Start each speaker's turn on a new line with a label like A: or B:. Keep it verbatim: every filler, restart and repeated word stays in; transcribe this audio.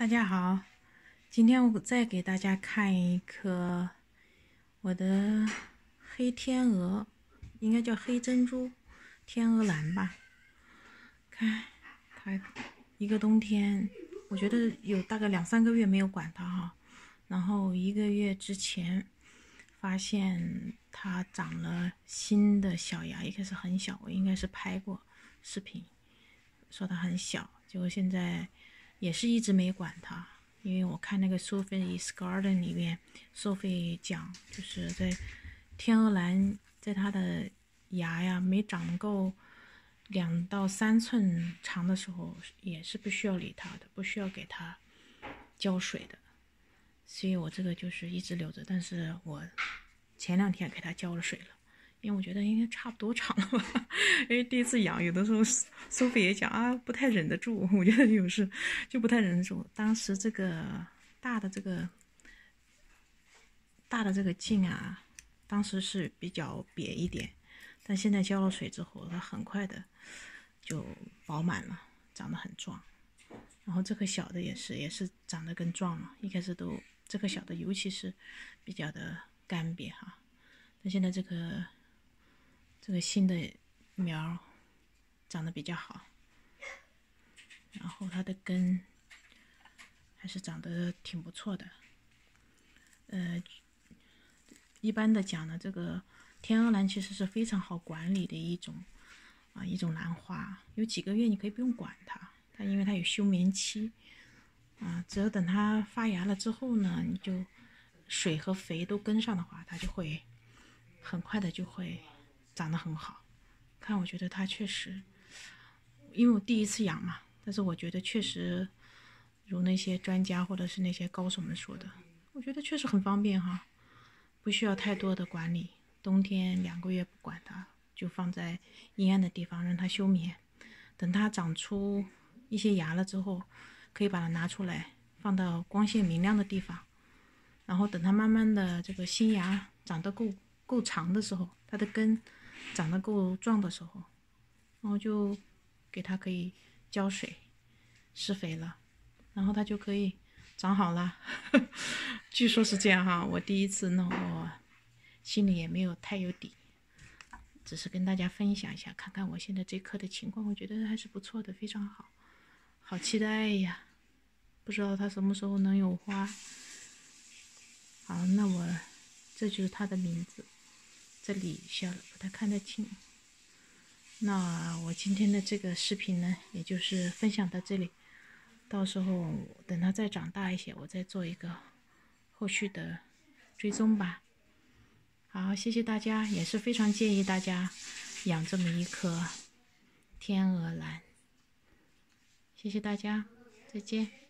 A: 大家好，今天我再给大家看一颗我的黑天鹅，应该叫黑珍珠天鹅兰吧。看它一个冬天，我觉得有大概两三个月没有管它哈，然后一个月之前发现它长了新的小芽，一开始很小，我应该是拍过视频说它很小，结果现在也是一直没管它。因为我看那个 Sophie's Garden 里面 Sophie 讲，就是在天鹅兰在它的芽呀没长够两到三寸长的时候，也是不需要理它的，不需要给它浇水的。所以我这个就是一直留着，但是我前两天给它浇了水了，因为我觉得应该差不多长了吧。因为第一次养，有的时候 Sophie 也讲啊，不太忍得住。我觉得有时就不太忍得住。当时这个大的这个大的这个茎啊，当时是比较瘪一点，但现在浇了水之后，它很快的就饱满了，长得很壮。然后这个小的也是，也是长得更壮了。一开始都这个小的，尤其是比较的干瘪哈。但现在这个这个新的苗长得比较好，然后它的根还是长得挺不错的。呃，一般的讲呢，这个天鹅兰其实是非常好管理的一种啊一种兰花，有几个月你可以不用管它，它因为它有休眠期啊，只要等它发芽了之后呢，你就水和肥都跟上的话，它就会很快的就会长得很好。看，我觉得它确实，因为我第一次养嘛，但是我觉得确实如那些专家或者是那些高手们说的，我觉得确实很方便哈，不需要太多的管理。冬天两个月不管它，就放在阴暗的地方让它休眠，等它长出一些芽了之后，可以把它拿出来放到光线明亮的地方，然后等它慢慢的这个新芽长得够够长的时候，它的根长得够壮的时候，然后就给它可以浇水施肥了，然后它就可以长好了。据说是这样哈，我第一次弄，我心里也没有太有底，只是跟大家分享一下，看看我现在这棵的情况，我觉得还是不错的，非常好，好期待呀！不知道它什么时候能有花。好，那我这就是它的名字，这里小了不太看得清。那我今天的这个视频呢，也就是分享到这里，到时候等它再长大一些，我再做一个后续的追踪吧。好，谢谢大家，也是非常建议大家养这么一颗天鹅兰。谢谢大家，再见。